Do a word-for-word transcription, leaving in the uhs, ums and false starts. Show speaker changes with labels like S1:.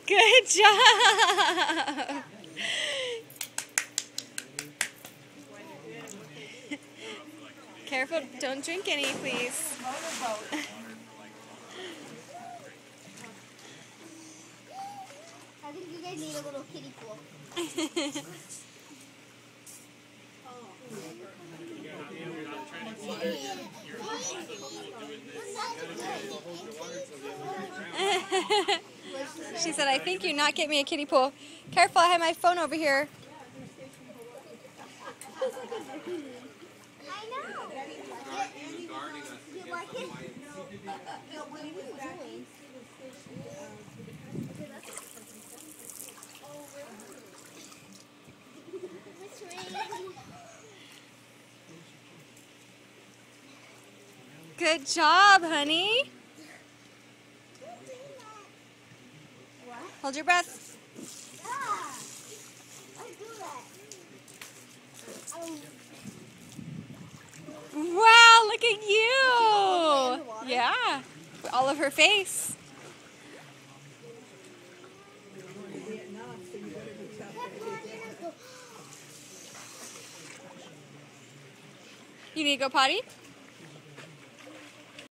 S1: Good job. Careful, don't drink any, please.
S2: I think you guys need a little kiddie pool.
S1: She said, I think you not get me a kiddie pool. Careful, I have my phone over here.
S2: I know. You like it? What are you doing?
S1: Good job, honey. Hold your breath. Wow, look at you. Yeah, all of her face. You need to go potty?